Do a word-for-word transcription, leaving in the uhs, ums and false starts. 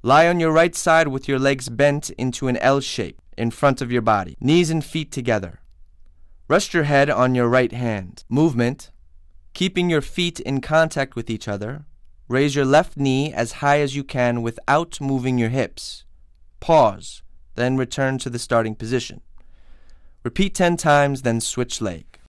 Lie on your right side with your legs bent into an L shape in front of your body, knees and feet together. Rest your head on your right hand. Movement. Keeping your feet in contact with each other, raise your left knee as high as you can without moving your hips. Pause, then return to the starting position. Repeat ten times, then switch leg.